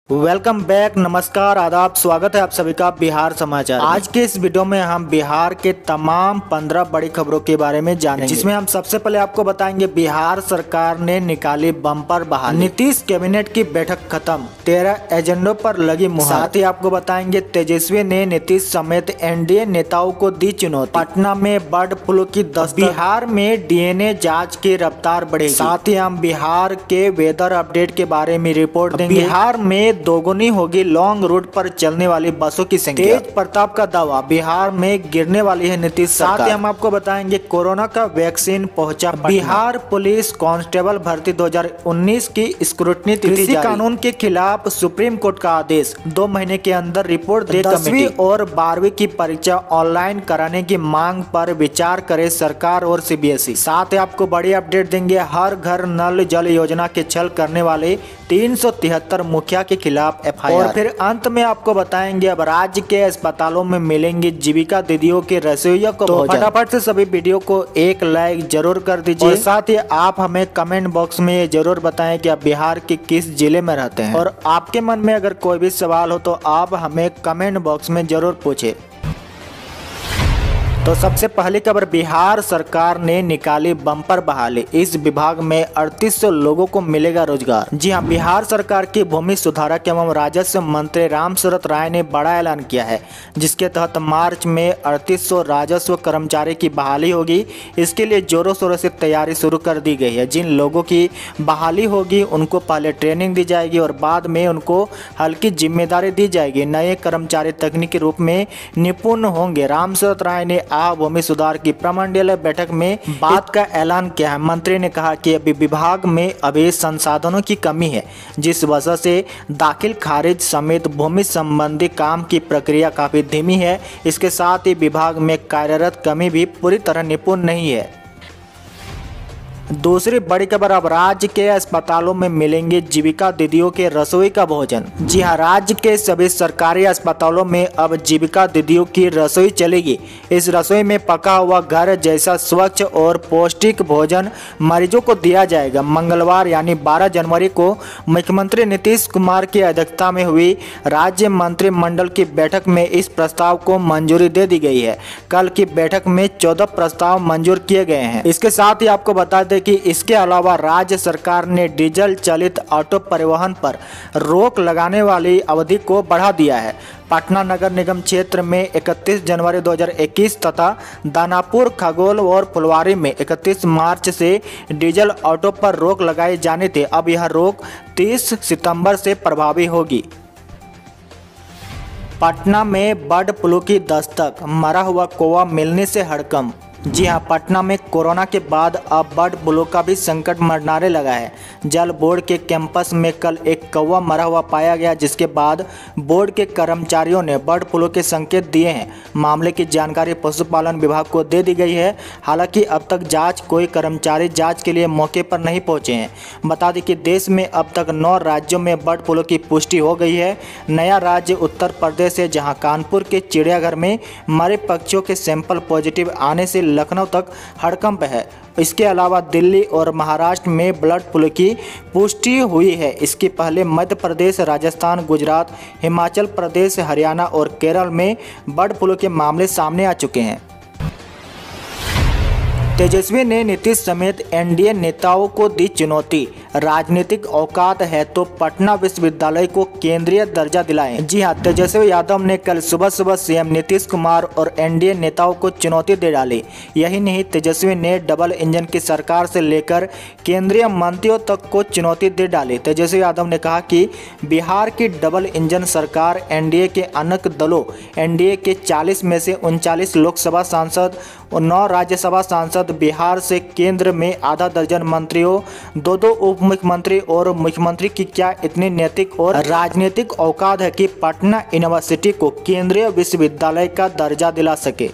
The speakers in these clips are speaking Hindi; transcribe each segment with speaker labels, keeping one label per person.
Speaker 1: वेलकम बैक, नमस्कार, आदाब, स्वागत है आप सभी का बिहार समाचार। आज के इस वीडियो में हम बिहार के तमाम 15 बड़ी खबरों के बारे में जानेंगे, जिसमें हम सबसे पहले आपको बताएंगे बिहार सरकार ने निकाली बम्पर बहाली, नीतीश कैबिनेट की बैठक खत्म, 13 एजेंडों पर लगी मुहर। साथ ही आपको बताएंगे तेजस्वी ने नीतीश समेत एनडीए नेताओं को दी चुनौती, पटना में बर्ड फ्लू की दस्तक, बिहार में डीएनए जाँच की रफ्तार बढ़ेगी। साथ ही हम बिहार के वेदर अपडेट के बारे में रिपोर्ट देंगे। बिहार में दोगुनी होगी लॉन्ग रूट पर चलने वाली बसों की संख्या। तेज प्रताप का दावा, बिहार में गिरने वाली है नीतीश सरकार। साथ ही हम आपको बताएंगे कोरोना का वैक्सीन पहुंचा बिहार पुलिस कांस्टेबल भर्ती 2019 की स्क्रूटनी कृषि कानून के खिलाफ सुप्रीम कोर्ट का आदेश, 2 महीने के अंदर रिपोर्ट दे। 10वीं और 12वीं की परीक्षा ऑनलाइन कराने की मांग पर विचार करे सरकार और सीबीएसई। साथ ही आपको बड़ी अपडेट देंगे, हर घर नल जल योजना के छल करने वाले 373 मुखिया के खिलाफ एफआईआर। और फिर अंत में आपको बताएंगे अब राज्य के अस्पतालों में मिलेंगे जीविका दीदियों के रसोइयों को। तो फटाफट से सभी वीडियो को एक लाइक जरूर कर दीजिए और साथ ही आप हमें कमेंट बॉक्स में ये जरूर बताएं कि आप बिहार के किस जिले में रहते हैं, और आपके मन में अगर कोई भी सवाल हो तो आप हमें कमेंट बॉक्स में जरूर पूछे। तो सबसे पहली खबर, बिहार सरकार ने निकाली बम्पर बहाली, इस विभाग में 3800 लोगों को मिलेगा रोजगार। जी हां, बिहार सरकार की भूमि सुधारक एवं राजस्व मंत्री रामसूरत राय ने बड़ा ऐलान किया है, जिसके तहत मार्च में 3800 राजस्व कर्मचारी की बहाली होगी। इसके लिए जोरों शोरों से तैयारी शुरू कर दी गई है। जिन लोगों की बहाली होगी उनको पहले ट्रेनिंग दी जाएगी और बाद में उनको हल्की जिम्मेदारी दी जाएगी। नए कर्मचारी तकनीकी रूप में निपुण होंगे। रामसूरत राय ने भूमि सुधार की प्रमंडलीय बैठक में बात का ऐलान किया है। मंत्री ने कहा कि अभी विभाग में अभी संसाधनों की कमी है, जिस वजह से दाखिल खारिज समेत भूमि संबंधी काम की प्रक्रिया काफी धीमी है। इसके साथ ही विभाग में कार्यरत कर्मी भी पूरी तरह निपुण नहीं है। दूसरी बड़ी खबर, अब राज्य के अस्पतालों में मिलेंगे जीविका दीदियों के रसोई का भोजन। जी हां, राज्य के सभी सरकारी अस्पतालों में अब जीविका दीदियों की रसोई चलेगी। इस रसोई में पका हुआ घर जैसा स्वच्छ और पौष्टिक भोजन मरीजों को दिया जाएगा। मंगलवार यानी 12 जनवरी को मुख्यमंत्री नीतीश कुमार की अध्यक्षता में हुई राज्य मंत्रिमंडल की बैठक में इस प्रस्ताव को मंजूरी दे दी गई है। कल की बैठक में 14 प्रस्ताव मंजूर किए गए हैं। इसके साथ ही आपको बता दें कि इसके अलावा राज्य सरकार ने डीजल चालित ऑटो परिवहन पर रोक लगाने वाली अवधि को बढ़ा दिया है। पटना नगर निगम क्षेत्र में 31 जनवरी 2021 तथा दानापुर, खगोल और फुलवारी में 31 मार्च से डीजल ऑटो पर रोक लगाई जानी थी। अब यह रोक 30 सितंबर से प्रभावी होगी। पटना में बर्ड फ्लू की दस्तक, मरा हुआ कौवा मिलने से हड़कंप। जी हां, पटना में कोरोना के बाद अब बर्ड फ्लू का भी संकट मंडराने लगा है। जल बोर्ड के कैंपस में कल एक कौवा मरा हुआ पाया गया, जिसके बाद बोर्ड के कर्मचारियों ने बर्ड फ्लू के संकेत दिए हैं। मामले की जानकारी पशुपालन विभाग को दे दी गई है। हालांकि अब तक कोई कर्मचारी जांच के लिए मौके पर नहीं पहुंचे हैं। बता दें कि देश में अब तक 9 राज्यों में बर्ड फ्लू की पुष्टि हो गई है। नया राज्य उत्तर प्रदेश है, जहाँ कानपुर के चिड़ियाघर में मरे पक्षियों के सैंपल पॉजिटिव आने से लखनऊ तक हड़कंप है। इसके अलावा दिल्ली और महाराष्ट्र में बर्ड फ्लू की पुष्टि हुई है। इसके पहले मध्य प्रदेश, राजस्थान, गुजरात, हिमाचल प्रदेश, हरियाणा और केरल में बर्ड फ्लू के मामले सामने आ चुके हैं। तेजस्वी ने नीतीश समेत एनडीए नेताओं को दी चुनौती, राजनीतिक औकात है तो पटना विश्वविद्यालय को केंद्रीय दर्जा दिलाएं। जी हां, तेजस्वी यादव ने कल सुबह सीएम नीतीश कुमार और एनडीए नेताओं को चुनौती दे डाली। यही नहीं, तेजस्वी ने डबल इंजन की सरकार से लेकर केंद्रीय मंत्रियों तक को चुनौती दे डाली। तेजस्वी यादव ने कहा कि बिहार की डबल इंजन सरकार एनडीए के अनेक दलों, एनडीए के 40 में से 39 लोकसभा सांसद और 9 राज्यसभा सांसद, बिहार से केंद्र में आधा दर्जन मंत्रियों, 2 उप मुख्यमंत्री और मुख्यमंत्री की क्या इतनी नैतिक और राजनीतिक औकात है कि पटना यूनिवर्सिटी को केंद्रीय विश्वविद्यालय का दर्जा दिला सके।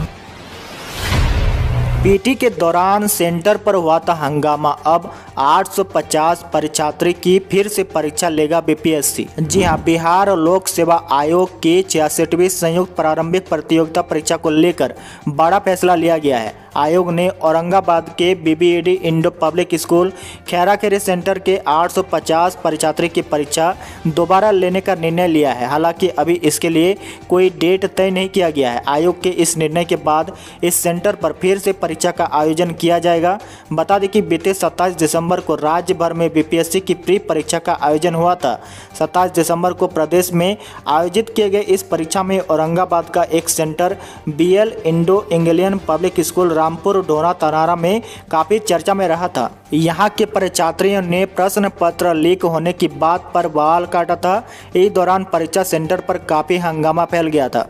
Speaker 1: पीटी के दौरान सेंटर पर हुआ था हंगामा, अब 850 परीक्षार्थी की फिर से परीक्षा लेगा बीपीएससी। जी हां, बिहार लोक सेवा आयोग की 66वीं संयुक्त प्रारंभिक प्रतियोगिता परीक्षा को लेकर बड़ा फैसला लिया गया है। आयोग ने औरंगाबाद के BBED Indo public school Khairakheri center के 850 परीक्षार्थी की परीक्षा दोबारा लेने का निर्णय लिया है। हालांकि अभी इसके लिए कोई डेट तय नहीं किया गया है। आयोग के इस निर्णय के बाद इस सेंटर पर फिर से परीक्षा का आयोजन किया जाएगा। बता दें कि बीते 27 दिसंबर को राज्य भर में BPSC की प्री परीक्षा का आयोजन हुआ था। 27 दिसंबर को प्रदेश में आयोजित किए गए इस परीक्षा में औरंगाबाद का एक center BL Indo Anglian public school Rampur Dhora Tanara में काफ़ी चर्चा में रहा था। यहाँ के परीक्षार्थियों ने प्रश्न पत्र लीक होने की बात पर बवाल काटा था। इस दौरान परीक्षा सेंटर पर काफ़ी हंगामा फैल गया था।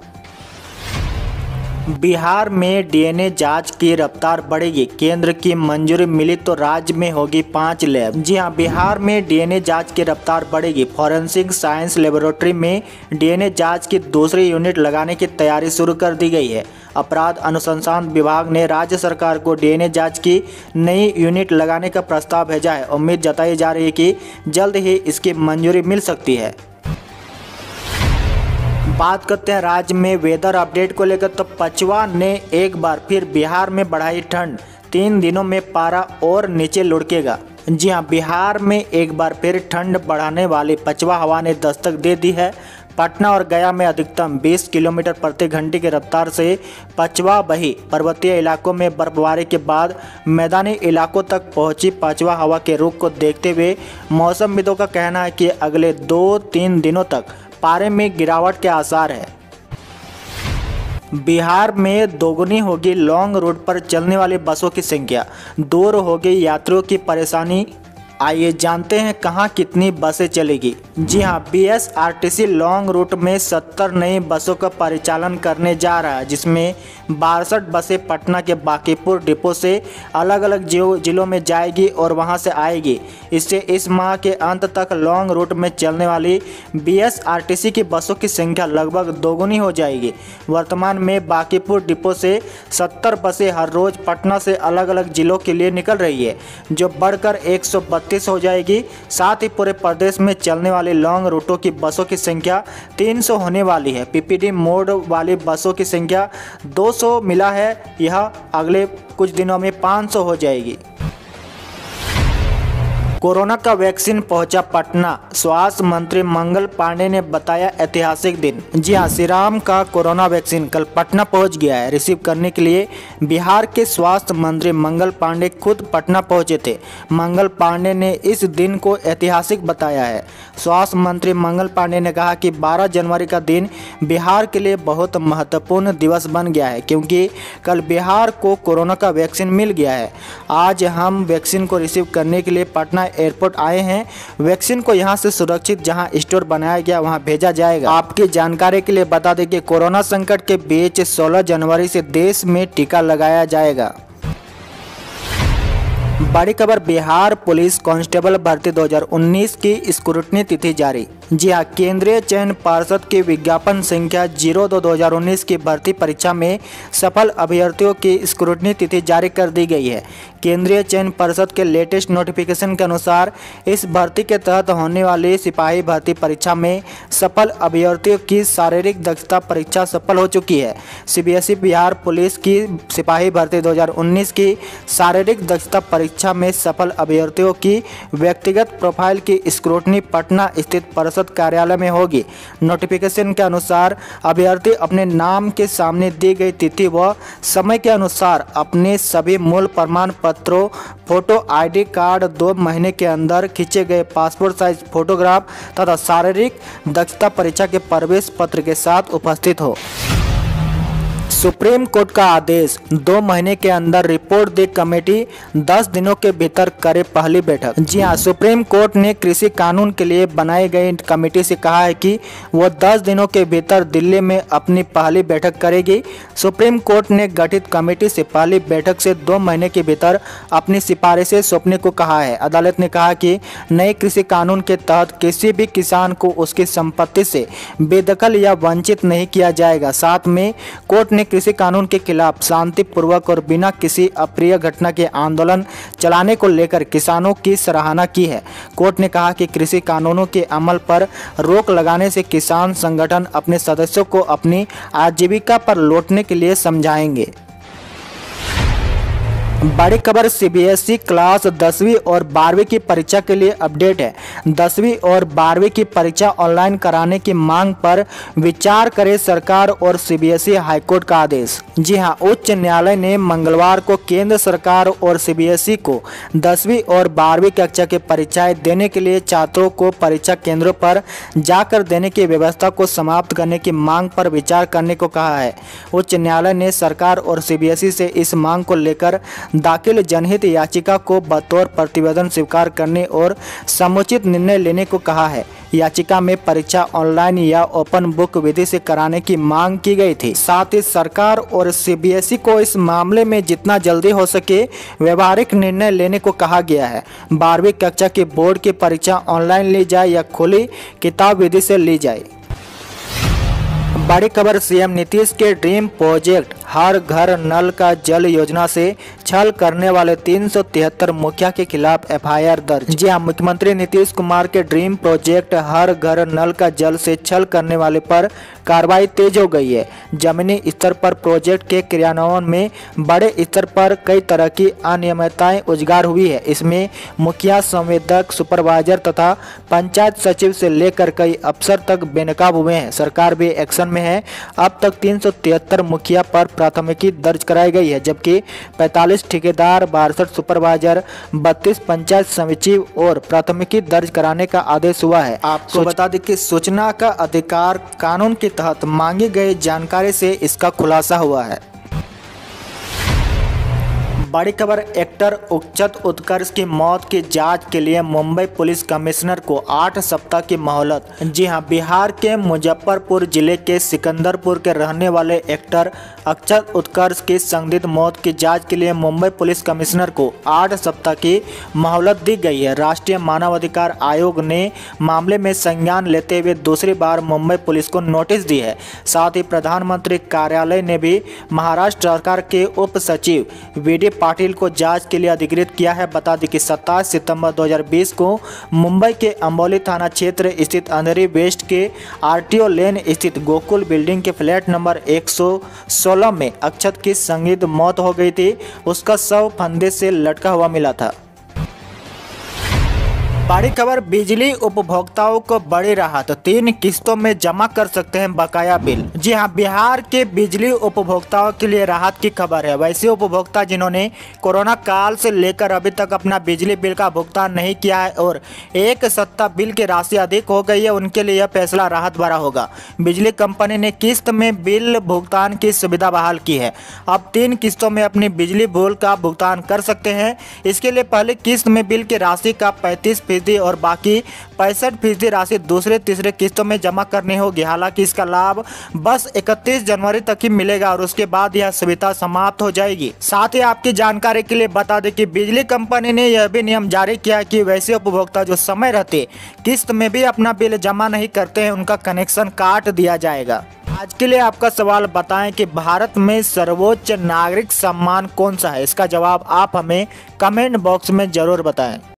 Speaker 1: बिहार में DNA जांच की रफ्तार बढ़ेगी। केंद्र की मंजूरी मिली तो राज्य में होगी 5 लैब। जी हां, बिहार में DNA जांच की रफ्तार बढ़ेगी। फॉरेंसिक साइंस लेबोरेटरी में DNA जांच की दूसरी यूनिट लगाने की तैयारी शुरू कर दी गई है। अपराध अनुसंधान विभाग ने राज्य सरकार को DNA जांच की नई यूनिट लगाने का प्रस्ताव भेजा है। उम्मीद जताई जा रही है कि जल्द ही इसकी मंजूरी मिल सकती है। बात करते हैं राज्य में वेदर अपडेट को लेकर, तो पचवा ने एक बार फिर बिहार में बढ़ाई ठंड। 3 दिनों में पारा और नीचे लुढ़केगा। जी हां, बिहार में एक बार फिर ठंड बढ़ाने वाली पचवा हवा ने दस्तक दे दी है। पटना और गया में अधिकतम 20 किलोमीटर प्रति घंटे की रफ्तार से पचवा बही। पर्वतीय इलाकों में बर्फबारी के बाद मैदानी इलाकों तक पहुंची पचवा हवा के रुख को देखते हुए मौसमविदों का कहना है कि अगले 2-3 दिनों तक पारे में गिरावट के आसार है। बिहार में दोगुनी होगी लॉन्ग रूट पर चलने वाली बसों की संख्या, दूर होगी यात्रियों की परेशानी। आइए जानते हैं कहां कितनी बसें चलेगी। जी हां, BSRTC लॉन्ग रूट में 70 नई बसों का परिचालन करने जा रहा है, जिसमें 62 बसें पटना के बांकीपुर डिपो से अलग अलग जिलों में जाएगी और वहां से आएगी। इससे इस माह के अंत तक लॉन्ग रूट में चलने वाली BSRTC की बसों की संख्या लगभग दोगुनी हो जाएगी। वर्तमान में बांकीपुर डिपो से 70 बसें हर रोज पटना से अलग अलग जिलों के लिए निकल रही है, जो बढ़कर 132 हो जाएगी। साथ ही पूरे प्रदेश में चलने वाली लॉन्ग रूटों की बसों की संख्या 300 होने वाली है। PPD मोड वाली बसों की संख्या 200 मिला है, यह अगले कुछ दिनों में 500 हो जाएगी। कोरोना का वैक्सीन पहुंचा पटना, स्वास्थ्य मंत्री मंगल पांडे ने बताया ऐतिहासिक दिन। जी हां, सीरम का कोरोना वैक्सीन कल पटना पहुंच गया है। रिसीव करने के लिए बिहार के स्वास्थ्य मंत्री मंगल पांडे खुद पटना पहुंचे थे। मंगल पांडे ने इस दिन को ऐतिहासिक बताया है। स्वास्थ्य मंत्री मंगल पांडे ने कहा कि 12 जनवरी का दिन बिहार के लिए बहुत महत्वपूर्ण दिवस बन गया है, क्योंकि कल बिहार को कोरोना का वैक्सीन मिल गया है। आज हम वैक्सीन को रिसीव करने के लिए पटना एयरपोर्ट आए हैं। वैक्सीन को यहां से सुरक्षित जहां स्टोर बनाया गया वहां भेजा जाएगा। आपकी जानकारी के लिए बता दें कि कोरोना संकट के बीच 16 जनवरी से देश में टीका लगाया जाएगा। बड़ी खबर, बिहार पुलिस कांस्टेबल भर्ती 2019 की स्क्रूटनी तिथि जारी। जी हां, केंद्रीय चयन पर्षद की विज्ञापन संख्या 02/2019 की भर्ती परीक्षा में सफल अभ्यर्थियों की स्क्रूटनी तिथि जारी कर दी गई है। केंद्रीय चयन पर्षद के लेटेस्ट नोटिफिकेशन के अनुसार इस भर्ती के तहत होने वाली सिपाही भर्ती परीक्षा में सफल अभ्यर्थियों की शारीरिक दक्षता परीक्षा सफल हो चुकी है। CBSE बिहार पुलिस की सिपाही भर्ती 2019 की शारीरिक दक्षता परीक्षा में सफल अभ्यर्थियों की व्यक्तिगत प्रोफाइल की स्क्रूटनी पटना स्थित पर्षद कार्यालय में होगी। नोटिफिकेशन के अनुसार अभ्यर्थी अपने नाम के सामने दी गई तिथि व समय के अनुसार अपने सभी मूल प्रमाण पत्रों, फोटो, ID कार्ड, 2 महीने के अंदर खींचे गए पासपोर्ट साइज फोटोग्राफ तथा शारीरिक दक्षता परीक्षा के प्रवेश पत्र के साथ उपस्थित हो। सुप्रीम कोर्ट का आदेश, 2 महीने के अंदर रिपोर्ट दे कमेटी, 10 दिनों के भीतर करे पहली बैठक। जी हां, सुप्रीम कोर्ट ने कृषि कानून के लिए बनाई गई कमेटी से कहा है कि वो 10 दिनों के भीतर दिल्ली में अपनी पहली बैठक करेगी। सुप्रीम कोर्ट ने गठित कमेटी से पहली बैठक से 2 महीने के भीतर अपनी सिफारिशें सौंपने को कहा है। अदालत ने कहा कि नए कृषि कानून के तहत किसी भी किसान को उसकी संपत्ति से बेदखल या वंचित नहीं किया जाएगा। साथ में कोर्ट ने कृषि कानून के खिलाफ शांतिपूर्वक और बिना किसी अप्रिय घटना के आंदोलन चलाने को लेकर किसानों की सराहना की है। कोर्ट ने कहा कि कृषि कानूनों के अमल पर रोक लगाने से किसान संगठन अपने सदस्यों को अपनी आजीविका पर लौटने के लिए समझाएंगे। बड़ी खबर सीबीएसई क्लास 10वीं और 12वीं की परीक्षा के लिए अपडेट है। 10वीं और 12वीं की परीक्षा ऑनलाइन कराने की मांग पर विचार करे सरकार और सीबीएसई हाईकोर्ट का आदेश। जी हां, उच्च न्यायालय ने मंगलवार को केंद्र सरकार और सीबीएसई को 10वीं और 12वीं कक्षा की परीक्षाएं देने के लिए छात्रों को परीक्षा केंद्रों पर जाकर देने की व्यवस्था को समाप्त करने की मांग पर विचार करने को कहा है। उच्च न्यायालय ने सरकार और सीबीएसई से इस मांग को लेकर दाखिल जनहित याचिका को बतौर प्रतिवेदन स्वीकार करने और समुचित निर्णय लेने को कहा है। याचिका में परीक्षा ऑनलाइन या ओपन बुक विधि से कराने की मांग की गई थी। साथ ही सरकार और सीबीएसई को इस मामले में जितना जल्दी हो सके व्यवहारिक निर्णय लेने को कहा गया है। 12वीं कक्षा की बोर्ड की परीक्षा ऑनलाइन ली जाए या खुली किताब विधि से ली जाए। बड़ी खबर, सीएम नीतीश के ड्रीम प्रोजेक्ट हर घर नल का जल योजना से छल करने वाले 373 मुखिया के खिलाफ एफआईआर दर्ज। जी हां, मुख्यमंत्री नीतीश कुमार के ड्रीम प्रोजेक्ट हर घर नल का जल से छल करने वाले पर कार्रवाई तेज हो गई है। जमीनी स्तर पर प्रोजेक्ट के क्रियान्वयन में बड़े स्तर पर कई तरह की अनियमितताएं उजागर हुई है। इसमें मुखिया, संवेदक, सुपरवाइजर तथा पंचायत सचिव से लेकर कई अफसर तक बेनकाब हुए हैं। सरकार भी एक्शन में है। अब तक 373 मुखिया पर प्राथमिकी दर्ज कराई गई है, जबकि 45 ठेकेदार, 62 सुपरवाइजर, 32 पंचायत सचिव और प्राथमिकी दर्ज कराने का आदेश हुआ है। आपको बता दें कि सूचना का अधिकार कानून के तहत मांगी गई जानकारी से इसका खुलासा हुआ है। बड़ी खबर, एक्टर अक्षत उत्कर्ष की मौत की जांच के लिए मुंबई पुलिस कमिश्नर को 8 सप्ताह की मोहलत। जी हां, बिहार के मुजफ्फरपुर जिले के सिकंदरपुर के रहने वाले एक्टर अक्षत उत्कर्ष की संदिग्ध मौत की जांच के लिए मुंबई पुलिस कमिश्नर को 8 सप्ताह की मोहलत दी गई है। राष्ट्रीय मानवाधिकार आयोग ने मामले में संज्ञान लेते हुए दूसरी बार मुंबई पुलिस को नोटिस दी है। साथ ही प्रधानमंत्री कार्यालय ने भी महाराष्ट्र सरकार के उप सचिव वीडी पाटिल को जांच के लिए अधिकृत किया है। बता दें कि 27 सितंबर 2020 को मुंबई के अंबोली थाना क्षेत्र स्थित अंधेरी वेस्ट के आरटीओ लेन स्थित गोकुल बिल्डिंग के फ्लैट नंबर 116 में अक्षत की संदिग्ध मौत हो गई थी। उसका शव फंदे से लटका हुआ मिला था। बड़ी खबर, बिजली उपभोक्ताओं को बड़ी राहत, 3 किस्तों में जमा कर सकते हैं बकाया बिल। जी हां, बिहार के बिजली उपभोक्ताओं के लिए राहत की खबर है। वैसे उपभोक्ता जिन्होंने कोरोना काल से लेकर अभी तक अपना बिजली बिल का भुगतान नहीं किया है और एक सप्ताह बिल की राशि अधिक हो गई है, उनके लिए यह फैसला राहत भरा होगा। बिजली कंपनी ने किस्त में बिल भुगतान की सुविधा बहाल की है। अब 3 किस्तों में अपनी बिजली बिल का भुगतान कर सकते हैं। इसके लिए पहली किस्त में बिल की राशि का 35% और बाकी 65% राशि दूसरे तीसरे किस्तों में जमा करनी होगी। हालांकि इसका लाभ बस 31 जनवरी तक ही मिलेगा और उसके बाद यह सुविधा समाप्त हो जाएगी। साथ ही आपकी जानकारी के लिए बता दें कि बिजली कंपनी ने यह भी नियम जारी किया कि वैसे उपभोक्ता जो समय रहते किस्त में भी अपना बिल जमा नहीं करते हैं, उनका कनेक्शन काट दिया जाएगा। आज के लिए आपका सवाल, बताएं कि भारत में सर्वोच्च नागरिक सम्मान कौन सा है। इसका जवाब आप हमें कमेंट बॉक्स में जरूर बताएं।